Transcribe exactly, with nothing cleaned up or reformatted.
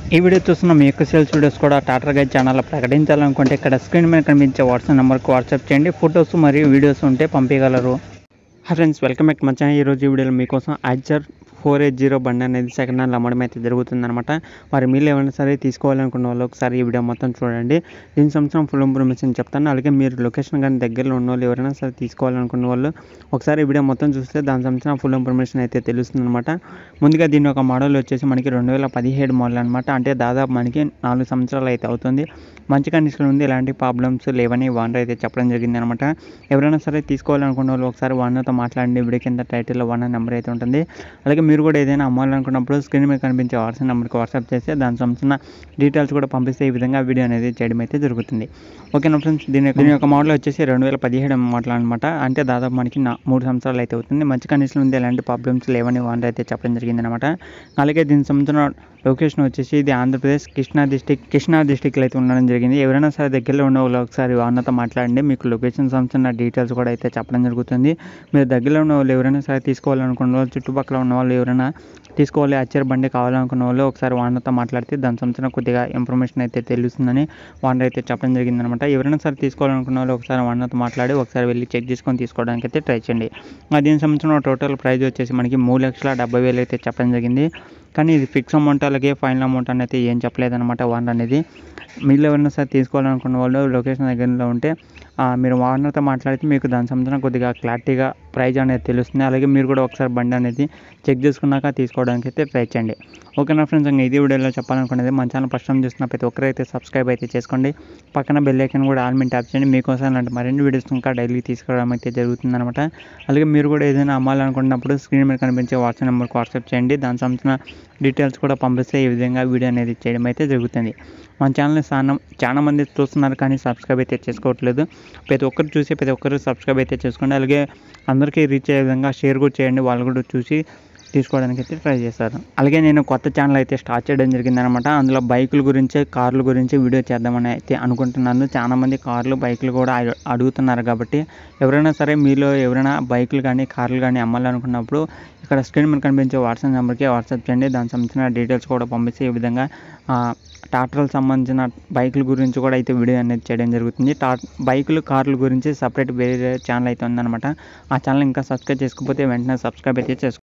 ఈ వీడియో చూస్తున్న మీ యొక్క సేల్స్ వీడియోస్ కూడా టాటర్ గైడ్ ఛానల్లో ప్రకటించాలనుకుంటే ఇక్కడ స్క్రీన్ మీద కనిపించే వాట్సాప్ నెంబర్కి వాట్సాప్ చేయండి. ఫొటోస్ మరియు వీడియోస్ ఉంటే పంపించగలరు. హాయ్ ఫ్రెండ్స్, వెల్కమ్ బ్యాక్ మచ్చా. ఈరోజు ఈ వీడియోలో మీకోసం ఐచర్ ఫోర్ ఎయిట్ జీరో బండి అనేది సెకండ్ హ్యాండ్ అమ్మడం అయితే జరుగుతుందన్నమాట. మరి మీరు ఏమైనా సరే తీసుకోవాలనుకున్న వాళ్ళు ఒకసారి ఈ వీడియో మొత్తం చూడండి. దీని సంవత్సరం ఫుల్ ఇన్ఫర్మేషన్ చెప్తాను. అలాగే మీరు లొకేషన్ కానీ దగ్గరలో ఉన్న వాళ్ళు ఎవరైనా సరే తీసుకోవాలనుకున్న వాళ్ళు ఒకసారి ఈ వీడియో మొత్తం చూస్తే దాని సంవత్సరం ఫుల్ ఇన్ఫర్మేషన్ అయితే తెలుస్తుంది అనమాట. ముందుగా దీని ఒక మోడల్ వచ్చేసి మనకి రెండు వేల పదిహేడు మోడల్ అనమాట. అంటే దాదాపు మనకి నాలుగు సంవత్సరాలు అయితే అవుతుంది. మంచి కండిషన్ ఉంది, ఎలాంటి ప్రాబ్లమ్స్ లేవని ఓనర్ అయితే చెప్పడం జరిగింది అనమాట. ఎవరైనా సరే తీసుకోవాలనుకున్న వాళ్ళు ఒకసారి ఓనర్తో మాట్లాడండి. వీడియో కింద టైటిల్లో ఓనర్ నెంబర్ అయితే ఉంటుంది. అలాగే మీరు కూడా ఏదైనా అమ్మాలనుకున్నప్పుడు స్క్రీన్ మీద కనిపించే వాట్సాప్ నెంబర్కి వాట్సాప్ చేస్తే దాని సంబంధించిన డీటెయిల్స్ కూడా పంపిస్తే ఈ విధంగా వీడియో అనేది చేయడం అయితే జరుగుతుంది. ఓకేనా ఫ్రెండ్స్, దీని దీని యొక్క మోడల్ వచ్చేసి రెండు వేల పదిహేడు మోడల్ అనమాట. అంటే దాదాపు మనకి నా మూడు సంవత్సరాలు అయితే అవుతుంది. మంచి కండిషన్ ఉంది, ఎలాంటి ప్రాబ్లమ్స్ లేవని ఓనర్ అయితే చెప్పడం జరిగింది అనమాట. అలాగే దీనికి సంబంధించిన లొకేషన్ వచ్చేసి ఇది ఆంధ్రప్రదేశ్ కృష్ణా డిస్టిక్ కృష్ణా డిస్టిక్లో అయితే ఉండడం జరిగింది. ఎవరైనా సరే దగ్గరలో ఉన్న వాళ్ళు ఒకసారి ఓనర్తో మాట్లాడండి. మీకు లొకేషన్ సంబంధించిన డీటెయిల్స్ కూడా అయితే చెప్పడం జరుగుతుంది. మీరు దగ్గరలో ఉన్న వాళ్ళు ఎవరైనా సరే తీసుకోవాలనుకున్న వాళ్ళు, చుట్టుపక్కల ఉన్న వాళ్ళు ఎవరైనా తీసుకోవాలి ఐచర్ బండి కావాలనుకున్న వాళ్ళు ఒకసారి ఓనర్తో మాట్లాడితే దాని సంబంధించిన కొద్దిగా ఇన్ఫర్మేషన్ అయితే తెలుస్తుందని ఓనర్ అయితే చెప్పడం జరిగిందనమాట. ఎవరైనా సరే తీసుకోవాలనుకున్న వాళ్ళు ఒకసారి ఓనర్తో మాట్లాడి ఒకసారి వెళ్ళి చెక్ చేసుకొని తీసుకోవడానికి అయితే ట్రై చేయండి. దీనికి సంబంధించిన టోటల్ ప్రైస్ వచ్చేసి మనకి మూడు లక్షల డెబ్బై వేలు అయితే చెప్పడం జరిగింది. కానీ ఇది ఫిక్స్ అమౌంట్ అలాగే ఫైనల్ అమౌంట్ అనేది ఏం చెప్పలేదన్నమాట ఓనర్ అనేది. మీరు ఎవరైనా సరే తీసుకోవాలనుకున్న వాళ్ళు లొకేషన్ దగ్గరలో ఉంటే మీరు ఓనర్తో మాట్లాడితే మీకు దాని సంబంధించిన కొద్దిగా క్లారిటీగా ప్రైస్ అనేది తెలుస్తుంది. అలాగే మీరు కూడా ఒకసారి బండి అనేది చెక్ చేసుకున్నాక తీసుకోవడానికి అయితే ట్రై చేయండి. ఓకేనా ఫ్రెండ్స్, ఇంకా ఇది వీడియోలో చెప్పాలనుకునేది మన ఛానల్ ఫస్ట్ టైం చూస్తున్న ప్రతి ఒక్కరైతే సబ్స్క్రైబ్ అయితే చేసుకోండి. పక్కన బెల్ ఐకాన్ కూడా ఆల్ మీద ట్యాప్ చేయండి. మీకోసం అలాంటి మరిన్ని వీడియోస్ ఇంకా డైలీ తీసుకురావడం అయితే జరుగుతుందన్నమాట. అలాగే మీరు కూడా ఏదైనా అమ్మాలనుకున్నప్పుడు స్క్రీన్ మీద కనిపించే వాట్సాప్ నెంబర్కి వాట్సాప్ చేయండి. దాని సంబంధించిన డీటెయిల్స్ కూడా పంపిస్తే ఈ విధంగా వీడియో అనేది చేయడం అయితే జరుగుతుంది. మన ఛానల్ని చాలా చాలా మంది చూస్తున్నారు కానీ సబ్స్క్రైబ్ అయితే చేసుకోవట్లేదు. ప్రతి ఒక్కరు చూసి ప్రతి ఒక్కరు సబ్స్క్రైబ్ అయితే చేసుకోండి. అలాగే అందరికీ రీచ్ అయ్యే విధంగా షేర్ కూడా చేయండి. వాళ్ళు కూడా చూసి తీసుకోవడానికి అయితే ట్రై చేస్తారు. అలాగే నేను కొత్త ఛానల్ అయితే స్టార్ట్ చేయడం జరిగిందనమాట. అందులో బైకుల గురించి కార్ల గురించి వీడియో చేద్దామని అయితే అనుకుంటున్నాను. చాలామంది కార్లు బైకులు కూడా అడుగుతున్నారు కాబట్టి ఎవరైనా సరే మీలో ఎవరైనా బైకులు కానీ కార్లు కానీ అమ్మాలనుకున్నప్పుడు ఇక్కడ స్క్రీన్ మీద కనిపించే వాట్సాప్ నెంబర్కి వాట్సాప్ చేయండి. దానికి సంబంధించిన డీటెయిల్స్ కూడా పంపిస్తే ఈ విధంగా టాటర్లకు సంబంధించిన బైకుల గురించి కూడా అయితే వీడియో అనేది చేయడం జరుగుతుంది. టా బైకులు కార్ల గురించి సపరేట్ వేరే ఛానల్ అయితే ఉందన్నమాట. ఆ ఛానల్ ఇంకా సబ్స్క్రైబ్ చేసుకోకపోతే వెంటనే సబ్స్క్రైబ్ అయితే చేసుకోండి.